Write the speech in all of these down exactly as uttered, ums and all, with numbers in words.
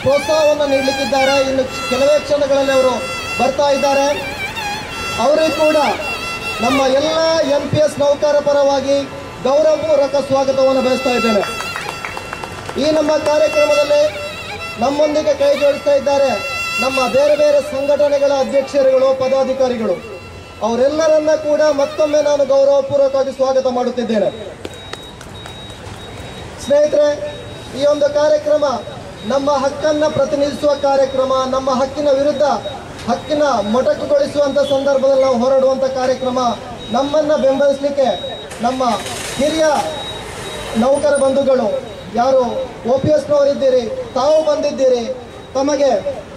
ಪ್ರೋತ್ಸಾಹವನ್ನು ನೀಡಲಿಕ್ಕಿದ್ದಾರೆ. ಇನ್ನು ಕೆಲವೇ ಕ್ಷಣಗಳಲ್ಲಿ ಅವರು ಬರ್ತಾ ಇದ್ದಾರೆ. ಅವರಿಗೂ ಕೂಡ ನಮ್ಮ ಎಲ್ಲ ಎಂ ಪಿ ಎಸ್ ನೌಕರರ ಪರವಾಗಿ ಗೌರವಪೂರ್ವಕ ಸ್ವಾಗತವನ್ನು ಬಯಸ್ತಾ ಇದ್ದೇನೆ. ಈ ನಮ್ಮ ಕಾರ್ಯಕ್ರಮದಲ್ಲಿ ನಮ್ಮೊಂದಿಗೆ ಕೈ ಜೋಡಿಸ್ತಾ ಇದ್ದಾರೆ ನಮ್ಮ ಬೇರೆ ಬೇರೆ ಸಂಘಟನೆಗಳ ಅಧ್ಯಕ್ಷರುಗಳು, ಪದಾಧಿಕಾರಿಗಳು. ಅವರೆಲ್ಲರನ್ನ ಕೂಡ ಮತ್ತೊಮ್ಮೆ ನಾನು ಗೌರವಪೂರ್ವಕವಾಗಿ ಸ್ವಾಗತ ಮಾಡುತ್ತಿದ್ದೇನೆ. ಸ್ನೇಹಿತರೆ, ಈ ಒಂದು ಕಾರ್ಯಕ್ರಮ ನಮ್ಮ ಹಕ್ಕನ್ನು ಪ್ರತಿನಿಧಿಸುವ ಕಾರ್ಯಕ್ರಮ, ನಮ್ಮ ಹಕ್ಕಿನ ವಿರುದ್ಧ ಹಕ್ಕಿನ ಮೊಟಕುಗೊಳಿಸುವಂಥ ಸಂದರ್ಭದಲ್ಲಿ ನಾವು ಹೊರಡುವಂಥ ಕಾರ್ಯಕ್ರಮ. ನಮ್ಮನ್ನು ಬೆಂಬಲಿಸಲಿಕ್ಕೆ ನಮ್ಮ ಹಿರಿಯ ನೌಕರ ಬಂಧುಗಳು ಯಾರು ಒ ಪಿ ಎಸ್ನವರಿದ್ದೀರಿ, ತಾವು ಬಂದಿದ್ದೀರಿ, ತಮಗೆ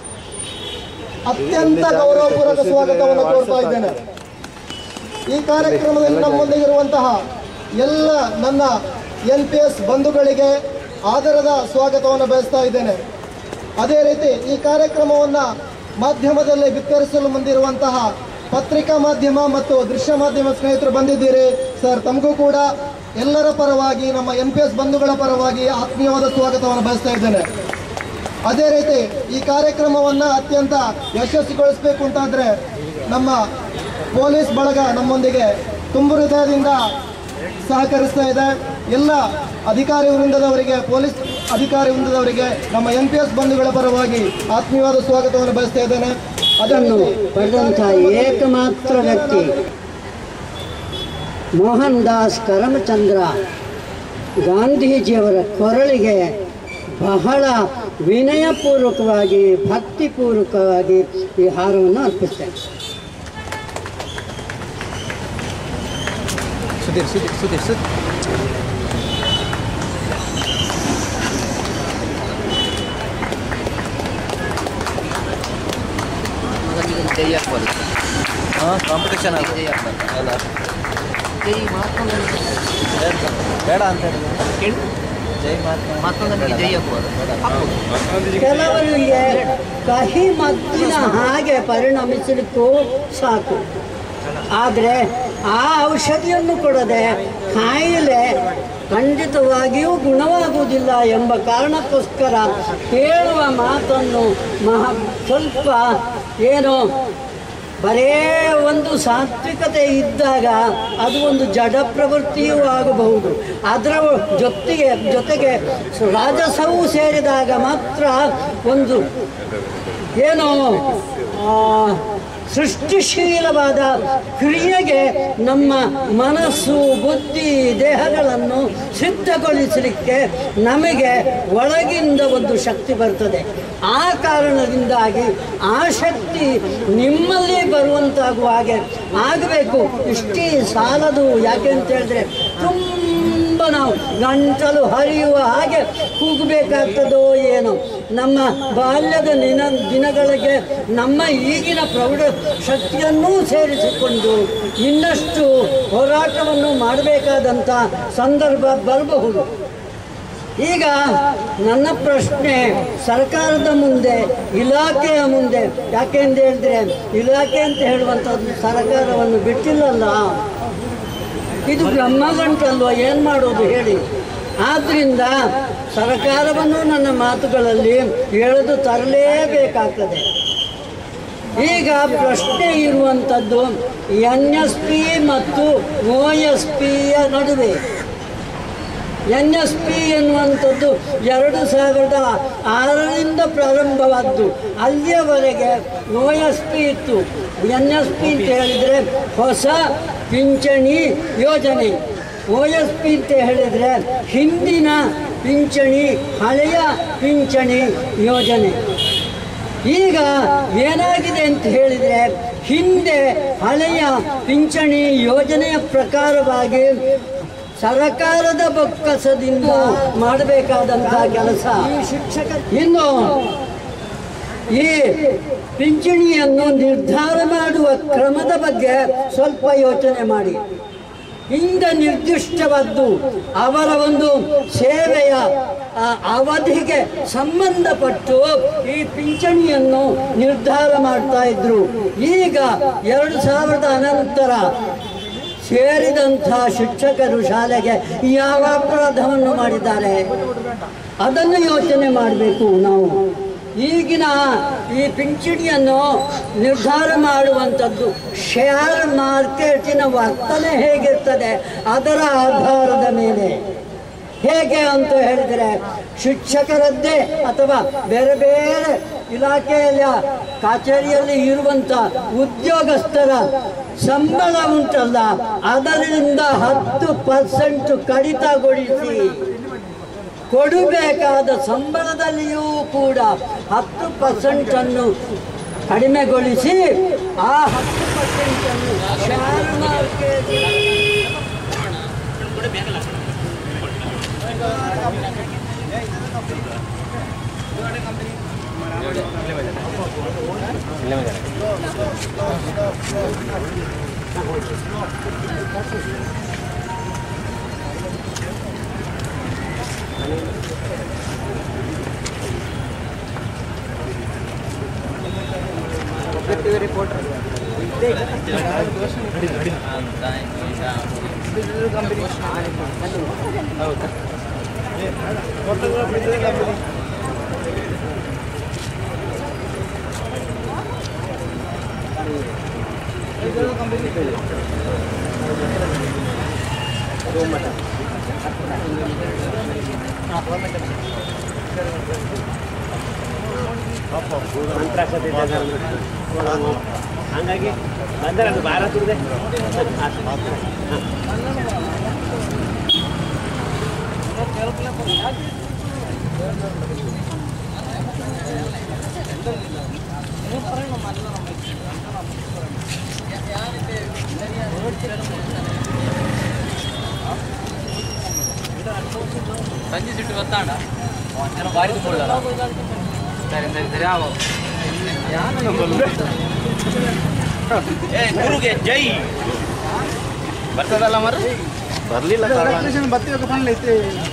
ಅತ್ಯಂತ ಗೌರವಪೂರ್ವಕ ಸ್ವಾಗತವನ್ನು ಕೋರ್ತಾ ಇದ್ದೇನೆ. ಈ ಕಾರ್ಯಕ್ರಮದಲ್ಲಿ ನಮ್ಮೊಂದಿಗಿರುವಂತಹ ಎಲ್ಲ ನನ್ನ ಎನ್ ಪಿ ಎಸ್ ಬಂಧುಗಳಿಗೆ ಆದರದ ಸ್ವಾಗತವನ್ನು ಬಯಸ್ತಾ ಇದ್ದೇನೆ. ಅದೇ ರೀತಿ ಈ ಕಾರ್ಯಕ್ರಮವನ್ನು ಮಾಧ್ಯಮದಲ್ಲಿ ಬಿತ್ತರಿಸಲು ಬಂದಿರುವಂತಹ ಪತ್ರಿಕಾ ಮಾಧ್ಯಮ ಮತ್ತು ದೃಶ್ಯ ಮಾಧ್ಯಮ ಸ್ನೇಹಿತರು ಬಂದಿದ್ದೀರಿ. ಸರ್, ತಮಗೂ ಕೂಡ ಎಲ್ಲರ ಪರವಾಗಿ, ನಮ್ಮ ಎನ್ ಪಿ ಎಸ್ ಬಂಧುಗಳ ಪರವಾಗಿ ಆತ್ಮೀಯವಾದ ಸ್ವಾಗತವನ್ನು ಬಯಸ್ತಾ ಇದ್ದೇನೆ. ಅದೇ ರೀತಿ ಈ ಕಾರ್ಯಕ್ರಮವನ್ನು ಅತ್ಯಂತ ಯಶಸ್ವಿಗೊಳಿಸಬೇಕು ಅಂತಾದರೆ ನಮ್ಮ ಪೊಲೀಸ್ ಬಳಗ ನಮ್ಮೊಂದಿಗೆ ತುಂಬು ಹೃದಯದಿಂದ ಸಹಕರಿಸ್ತಾ ಇದೆ. ಎಲ್ಲ ಅಧಿಕಾರಿ ವೃಂದದವರಿಗೆ, ಪೊಲೀಸ್ ಅಧಿಕಾರಿ ವೃಂದದವರಿಗೆ ನಮ್ಮ ಎನ್ ಪಿ ಎಸ್ ಬಂಧುಗಳ ಪರವಾಗಿ ಆತ್ಮೀಯವಾದ ಸ್ವಾಗತವನ್ನು ಬಯಸ್ತಾ ಇದ್ದೇನೆ. ಅದನ್ನು ಪಡೆದಂಥ ಏಕಮಾತ್ರ ವ್ಯಕ್ತಿ ಮೋಹನ್ ದಾಸ್ ಕರಮಚಂದ್ರ ಗಾಂಧೀಜಿಯವರ ಕೊರಳಿಗೆ ಬಹಳ ವಿನಯಪೂರ್ವಕವಾಗಿ, ಭಕ್ತಿಪೂರ್ವಕವಾಗಿ ಈ ಹಾರವನ್ನು ಅರ್ಪಿಸ್ತೇನೆ. ಸುಧೀರ್ ಸುಧೀರ್ ಸುಧೀರ್ ಸುಧೀರ್ ಜೈ ಹಾಕ್ಬೋದು. ಹಾಂ, ಕಾಂಪಿಟೇಷನ್ ಆಗಿ ಜೈ ಹಾಕ್ಬಾರ್ದು ಅಲ್ಲ, ಜೈ ಮಹಾತ್ಮ ಬೇಡ ಅಂತ ಹೇಳಿ ಜೈ ಮಹಾತ್ಮ ಜೈ ಹಾಕ್ಬೋದು. ಕೆಲವರಿಗೆ ಕಹಿ ಮದ್ದಿನ ಹಾಗೆ ಪರಿಣಮಿಸಲಿಕ್ಕೂ ಸಾಕು. ಆದರೆ ಆ ಔಷಧಿಯನ್ನು ಕೊಡದೆ ಕಾಯಿಲೆ ಖಂಡಿತವಾಗಿಯೂ ಗುಣವಾಗುವುದಿಲ್ಲ ಎಂಬ ಕಾರಣಕ್ಕೋಸ್ಕರ ಹೇಳುವ ಮಾತನ್ನು ಮಹಾ ಸ್ವಲ್ಪ ಏನು ಬರೇ ಒಂದು ಸಾತ್ವಿಕತೆ ಇದ್ದಾಗ ಅದು ಒಂದು ಜಡ ಪ್ರವೃತ್ತಿಯೂ ಆಗಬಹುದು. ಅದರ ಜೊತೆಗೆ ಜೊತೆಗೆ ರಾಜಸವೂ ಸೇರಿದಾಗ ಮಾತ್ರ ಒಂದು ಏನೋ ಸೃಷ್ಟಿಶೀಲವಾದ ಕ್ರಿಯೆಗೆ ನಮ್ಮ ಮನಸ್ಸು, ಬುದ್ಧಿ, ದೇಹಗಳನ್ನು ಸಿದ್ಧಗೊಳಿಸಲಿಕ್ಕೆ ನಮಗೆ ಒಳಗಿಂದ ಒಂದು ಶಕ್ತಿ ಬರ್ತದೆ. ಆ ಕಾರಣದಿಂದಾಗಿ ಆ ಶಕ್ತಿ ನಿಮ್ಮಲ್ಲಿ ಬರುವಂತಾಗುವ ಹಾಗೆ ಆಗಬೇಕು. ಇಷ್ಟೇ ಸಾಲದು. ಯಾಕೆ ಅಂತ ಹೇಳಿದ್ರೆ ತುಂಬ ನಾವು ಗಂಟಲು ಹರಿಯುವ ಹಾಗೆ ಕೂಗಬೇಕಾಗ್ತದೋ ಏನೋ. ನಮ್ಮ ಬಾಲ್ಯದ ದಿನ ದಿನಗಳಿಗೆ ನಮ್ಮ ಈಗಿನ ಪ್ರೌಢ ಶಕ್ತಿಯನ್ನೂ ಸೇರಿಸಿಕೊಂಡು ಇನ್ನಷ್ಟು ಹೋರಾಟವನ್ನು ಮಾಡಬೇಕಾದಂಥ ಸಂದರ್ಭ ಬರಬಹುದು. ಈಗ ನನ್ನ ಪ್ರಶ್ನೆ ಸರ್ಕಾರದ ಮುಂದೆ, ಇಲಾಖೆಯ ಮುಂದೆ. ಯಾಕೆ ಅಂತ ಹೇಳಿದ್ರೆ ಇಲಾಖೆ ಅಂತ ಹೇಳುವಂಥದ್ದು ಸರ್ಕಾರವನ್ನು ಬಿಟ್ಟಿಲ್ಲಲ್ಲ, ಇದು ಬ್ರಹ್ಮಗಂಟಲ್ವ, ಏನು ಮಾಡೋದು ಹೇಳಿ. ಆದ್ದರಿಂದ ಸರ್ಕಾರವನ್ನು ನನ್ನ ಮಾತುಗಳಲ್ಲಿ ಎಳೆದು ತರಲೇಬೇಕಾಗ್ತದೆ. ಈಗ ಪ್ರಶ್ನೆ ಇರುವಂಥದ್ದು ಎನ್ ಎಸ್ ಪಿ ಮತ್ತು ಒ ಎಸ್ ಪಿಯ ನಡುವೆ. ಎನ್ ಎಸ್ ಪಿ ಎನ್ನುವಂಥದ್ದು ಎರಡು ಸಾವಿರದ ಆರರಿಂದ ಪ್ರಾರಂಭವಾದ್ದು. ಅಲ್ಲಿಯವರೆಗೆ ಒ ಎಸ್ ಪಿ ಇತ್ತು. ಎನ್ ಎಸ್ ಪಿ ಅಂತ ಹೇಳಿದರೆ ಹೊಸ ಪಿಂಚಣಿ ಯೋಜನೆ, ಒ ಎಸ್ ಪಿ ಅಂತ ಹೇಳಿದರೆ ಹಿಂದಿನ ಪಿಂಚಣಿ, ಹಳೆಯ ಪಿಂಚಣಿ ಯೋಜನೆ. ಈಗ ಏನಾಗಿದೆ ಅಂತ ಹೇಳಿದರೆ ಹಿಂದೆ ಹಳೆಯ ಪಿಂಚಣಿ ಯೋಜನೆಯ ಪ್ರಕಾರವಾಗಿ ಸರ್ಕಾರದ ಬೊಕ್ಕಸದಿಂದ ಮಾಡಬೇಕಾದಂಥ ಕೆಲಸ. ಇನ್ನು ಈ ಪಿಂಚಣಿಯನ್ನು ನಿರ್ಧಾರ ಮಾಡುವ ಕ್ರಮದ ಬಗ್ಗೆ ಸ್ವಲ್ಪ ಯೋಚನೆ ಮಾಡಿ. ಹಿಂದೆ ನಿರ್ದಿಷ್ಟವಾದ್ದು ಅವರ ಒಂದು ಸೇವೆಯ ಅವಧಿಗೆ ಸಂಬಂಧಪಟ್ಟು ಈ ಪಿಂಚಣಿಯನ್ನು ನಿರ್ಧಾರ ಮಾಡ್ತಾ ಇದ್ರು. ಈಗ ಎರಡು ಸಾವಿರದ ಅನಂತರ ಸೇರಿದಂಥ ಶಿಕ್ಷಕರು ಶಾಲೆಗೆ ಯಾವ ಅಪರಾಧವನ್ನು ಮಾಡಿದ್ದಾರೆ ಅದನ್ನು ಯೋಚನೆ ಮಾಡಬೇಕು ನಾವು. ಈಗಿನ ಈ ಪಿಂಚಣಿಯನ್ನು ನಿರ್ಧಾರ ಮಾಡುವಂಥದ್ದು ಶೇರ್ ಮಾರ್ಕೆಟಿನ ವರ್ತನೆ ಹೇಗಿರ್ತದೆ ಅದರ ಆಧಾರದ ಮೇಲೆ. ಹೇಗೆ ಅಂತ ಹೇಳಿದರೆ ಶಿಕ್ಷಕರದ್ದೇ ಅಥವಾ ಬೇರೆ ಬೇರೆ ಇಲಾಖೆಯ ಕಚೇರಿಯಲ್ಲಿ ಇರುವಂಥ ಉದ್ಯೋಗಸ್ಥರ ಸಂಬಳ ಉಂಟಲ್ಲ, ಅದರಿಂದ ಹತ್ತು ಪರ್ಸೆಂಟ್ ಕಡಿತಗೊಳಿಸಿ ಕೊಡಬೇಕಾದ ಸಂಬಳದಲ್ಲಿಯೂ ಕೂಡ ಹತ್ತು ಪರ್ಸೆಂಟನ್ನು ಕಡಿಮೆಗೊಳಿಸಿ ಆ ಹತ್ತು ಪರ್ಸೆಂಟನ್ನು ಶೇರ್ ಮಾರ್ಕೆಟ್ ರಿಪೋರ್ಟರ್ ಹಂಗಾಗಿ ಬಂದರೆ ಅದು ಭಾರ ತುಳಿದೆ ಸಂಜೆ ಸಿಟ್ಟು ಗೊತ್ತಾಂಡ ಜನ ಬಾರಿ ತುಂಬಿಡಲ್ಲ ಸರಿ ಸರಿ ಸರಿ ಆವ ಗುರುಗೆ ಜೈ ಬರ್ತದಲ್ಲ ಮರ ಬರಲಿಲ್ಲ ಬರ್ತೀವಿ ಬಂದ್ಲೈತಿ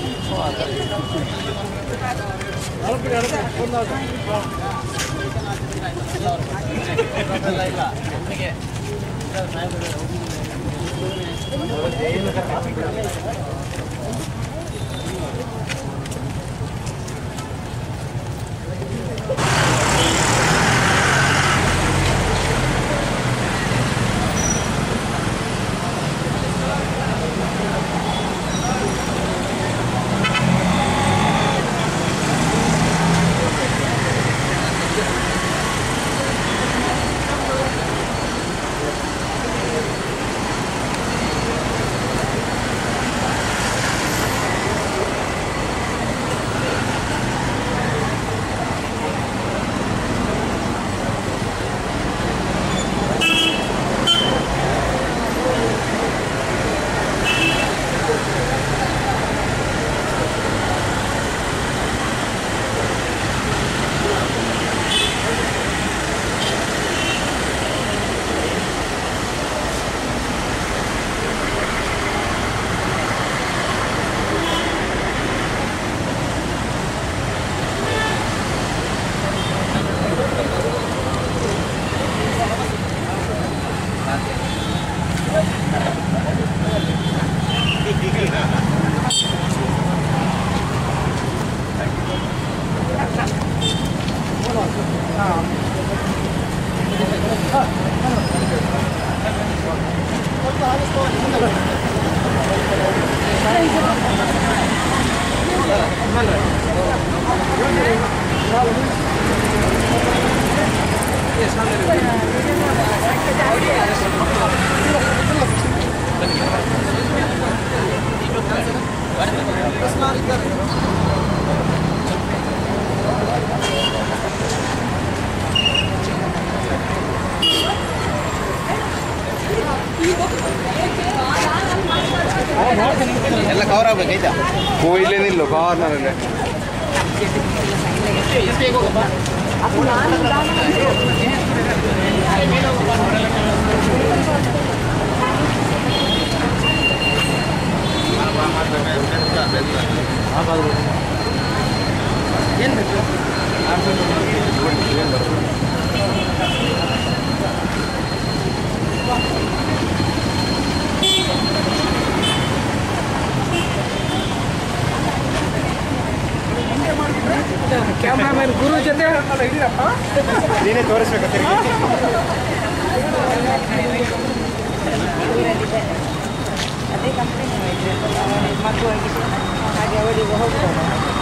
ಎಲ್ಲ ಕವರ್ ಆಗ್ಬೇಕಾಯ್ತಾ ಹೋ ಇಲ್ಲೇ ನಿಲ್ಲು ಕಾರ್ನರಲ್ಲೇ ಏನು ಬೇಕು ಕ್ಯಾಮ್ರಾಮನ್ ಗುರು ಜೊತೆ ನೀನೇ ತೋರಿಸ್ಬೇಕು ತಿರುಗಿ. ಅದೇ ಕಂಪ್ನಿ ಮಗು ಹಾಗೆ ಅವಳಿಗೆ ಹೋಗ್ತಾರೆ.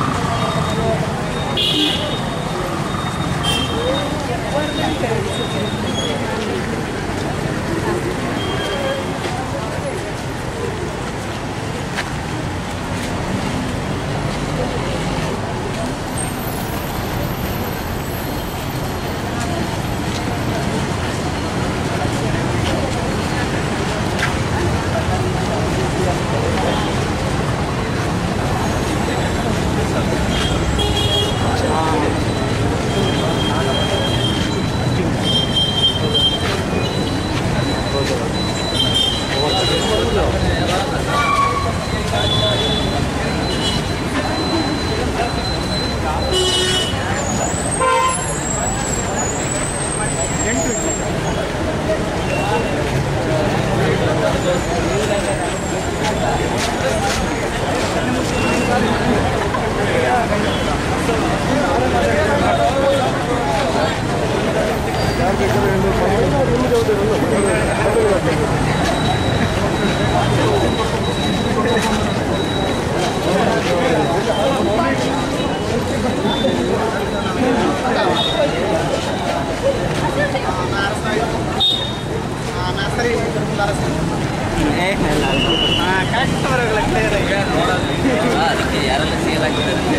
ಅದಕ್ಕೆ ಯಾರೆಲ್ಲ ಸೇಲ್ ಆಗಿದ್ದಾರೆ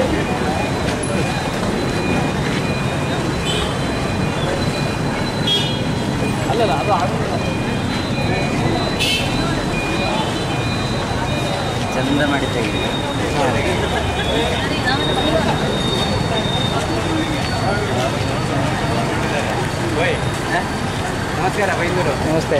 ಅಲ್ಲಲ್ಲ ಅದು ಚಂದ ಮಾಡಿ ತೆಗಿದೆ. ನಮಸ್ಕಾರ ಬೈಂದೂರು. ನಮಸ್ತೆ.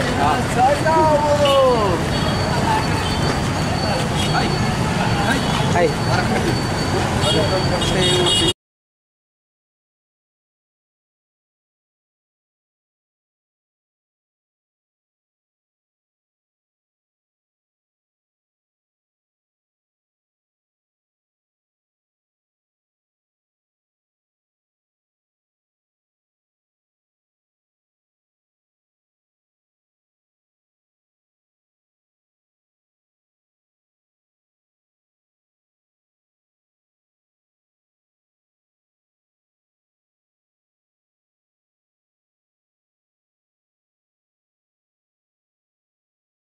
ಹಾಯ್.